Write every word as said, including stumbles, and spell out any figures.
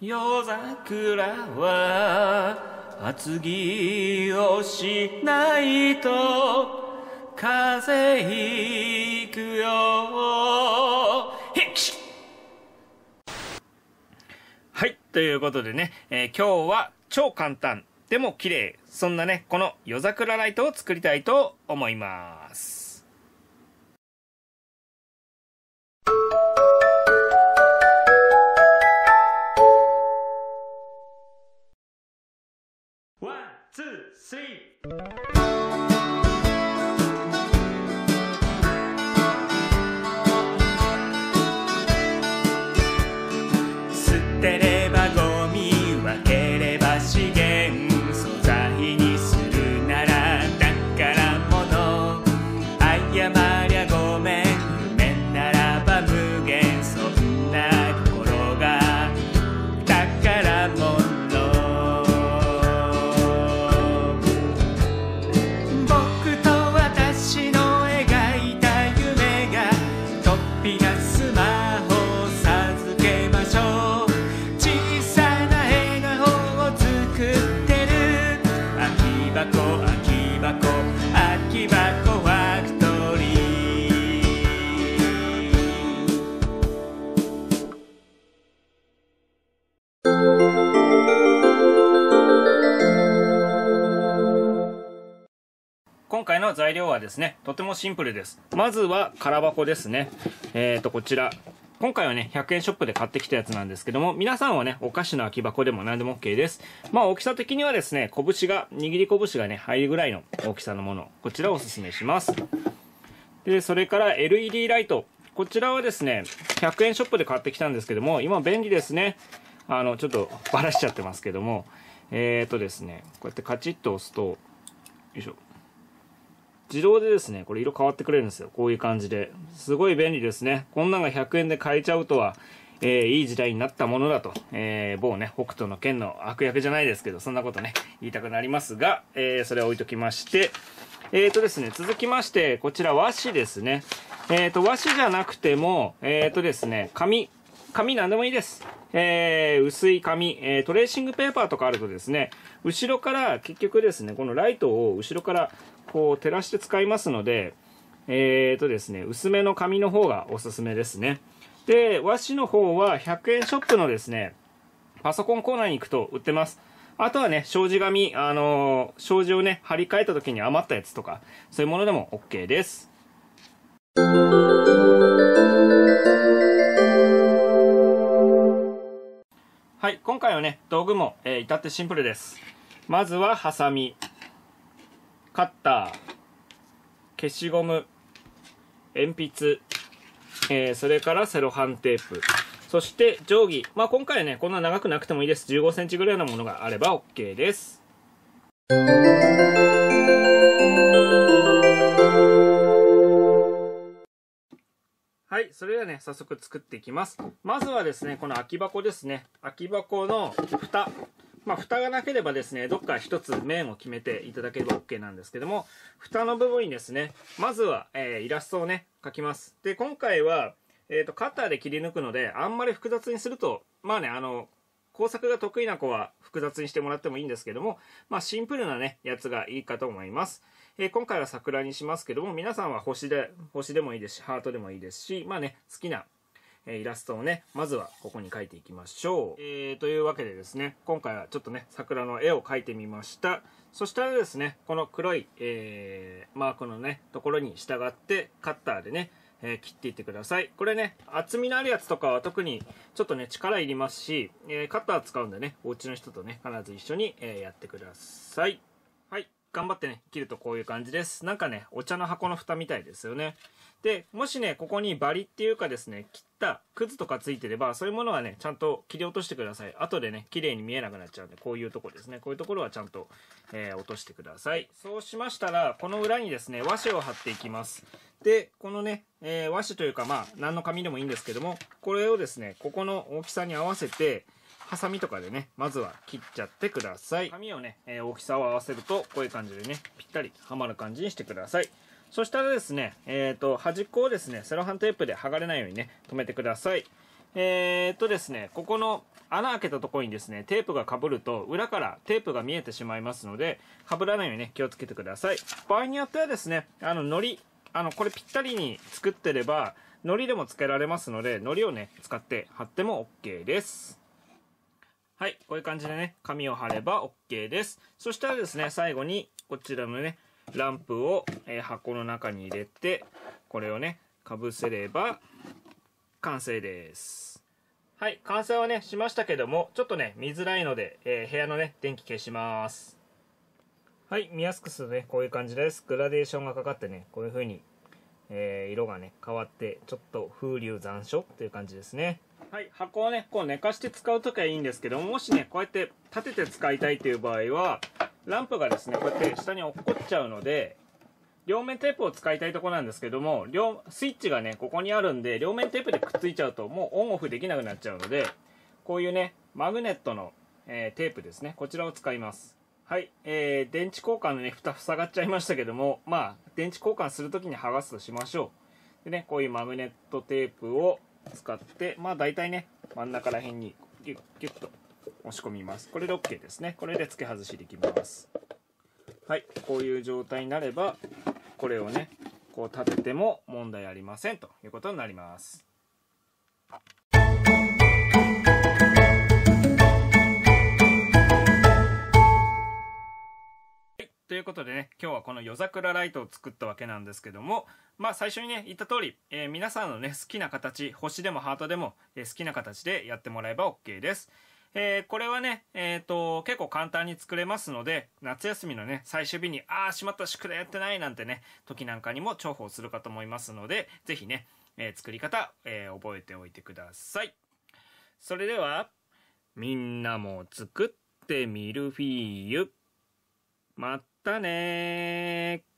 夜桜は厚着をしないと風邪ひくよ。へっしはい、ということでね、えー、今日は超簡単でも綺麗、そんなねこの夜桜ライトを作りたいと思います。ワン、ツー、スリー。捨てればゴミ、分ければ資源、素材にするなら宝物。謝りゃごめん、夢ならば無限、そんな心が宝物。僕と私の描いた夢が飛び出す魔法、授けましょう。小さな笑顔を作ってる空き箱、空き箱、空き箱ファクトリー。今回の材料はですね、とてもシンプルです。まずは空箱ですね。えーとこちら今回はねひゃくえんショップで買ってきたやつなんですけども、皆さんはねお菓子の空き箱でも何でも OK です。まあ大きさ的にはですね、拳が握り拳がね入るぐらいの大きさのもの、こちらをおすすめします。でそれから エルイーディー ライト、こちらはですねひゃくえんショップで買ってきたんですけども、今便利ですね。あのちょっとバラしちゃってますけども、えーとですねこうやってカチッと押すと、よいしょ、自動でですねこれ色変わってくれるんですよ。こういう感じですごい便利ですね。こんなんがひゃくえんで買えちゃうとは、えー、いい時代になったものだと、えー、某ね北斗の拳の悪役じゃないですけど、そんなことね言いたくなりますが、えー、それは置いときまして、えーとですね続きましてこちら和紙ですね。えーと和紙じゃなくてもえーとですね紙紙なんでもいいです。えー、薄い紙、えー、トレーシングペーパーとかあるとですね、後ろから結局ですねこのライトを後ろからこう照らして使いますので、えーとですね薄めの紙の方がおすすめですね。で和紙の方はひゃくえんショップのですねパソコンコーナーに行くと売ってます。あとはね障子紙、あのー、障子をね張り替えた時に余ったやつとかそういうものでも OK です。はい、今回はね道具も、えー、至ってシンプルです。まずはハサミ、カッター、消しゴム、鉛筆、えー、それからセロハンテープ、そして定規。まあ今回はねこんな長くなくてもいいです。じゅうごセンチぐらいのものがあれば OK です。はい、それではね早速作っていきます。まずはですねこの空き箱ですね。空き箱の蓋、まあ蓋がなければですねどっか一つ面を決めていただければ OK なんですけども、蓋の部分にですねまずは、えー、イラストをね描きます。で今回は、えーと、カッターで切り抜くのであんまり複雑にすると、まあねあの工作が得意な子は複雑にしてもらってもいいんですけども、まあシンプルなねやつがいいかと思います。えー、今回は桜にしますけども、皆さんは星で星でもいいですしハートでもいいですし、まあね好きなイラストをねまずはここに描いていきましょう。えー、というわけでですね今回はちょっとね桜の絵を描いてみました。そしたらですねこの黒い、えー、マークのねところに従ってカッターでね、えー、切っていってください。これね厚みのあるやつとかは特にちょっとね力いりますし、えー、カッター使うんでねお家の人とね必ず一緒に、えー、やってください。はい、頑張ってね切るとこういう感じです。なんかねお茶の箱の蓋みたいですよね。でもしねここにバリっていうかですね切ったくずとかついてればそういうものはねちゃんと切り落としてください。後でね綺麗に見えなくなっちゃうんで、こういうところですね、こういうところはちゃんと、えー、落としてください。そうしましたらこの裏にですね和紙を貼っていきます。でこのね、えー、和紙というかまあ何の紙でもいいんですけども、これをですねここの大きさに合わせてハサミとかでねまずは切っちゃってください。紙をね、えー、大きさを合わせるとこういう感じでねぴったりはまる感じにしてください。そしたらですね、えーと、端っこをですね、セロハンテープで剥がれないようにね、留めてください。えーとですね、ここの穴開けたところにですねテープがかぶると裏からテープが見えてしまいますので、かぶらないようにね気をつけてください。場合によってはですね、あの糊、あのこれぴったりに作ってれば糊でもつけられますので、糊をね使って貼っても OK です。はい、こういう感じでね紙を貼れば OK です。そしたらですね、最後にこちらのねランプを、えー、箱の中に入れて、これをねかぶせれば完成です。はい、完成はねしましたけども、ちょっとね見づらいので、えー、部屋のね電気消します。はい、見やすくするとねこういう感じです。グラデーションがかかってね、こういう風に、えー、色がね変わって、ちょっと風流残暑っていう感じですね。はい、箱をねこう寝かして使うときはいいんですけども、もしねこうやって立てて使いたいという場合は、ランプがですねこうやって下に落っこっちゃうので、両面テープを使いたいところなんですけども、両スイッチがねここにあるんで、両面テープでくっついちゃうともうオンオフできなくなっちゃうので、こういうねマグネットの、えー、テープですね、こちらを使います。はい、えー、電池交換のね蓋塞がっちゃいましたけども、まあ電池交換するときに剥がすとしましょう。でね、こういうマグネットテープを使って、まあ大体ね真ん中ら辺にギュッギュッと押し込みます。これで OK ですね。これで付け外しできます。はい、こういう状態になれば、これをねこう立てても問題ありませんということになります。ということでね、今日はこの夜桜ライトを作ったわけなんですけども、まあ最初にね言った通り、えー、皆さんのね好きな形、星でもハートでも、えー、好きな形でやってもらえば OK です。えー、これはね、えーと、結構簡単に作れますので、夏休みのね最終日にああしまった宿題やってないなんてね時なんかにも重宝するかと思いますので、ぜひね、えー、作り方、えー、覚えておいてください。それではみんなも作ってみるフィーユ。またねー。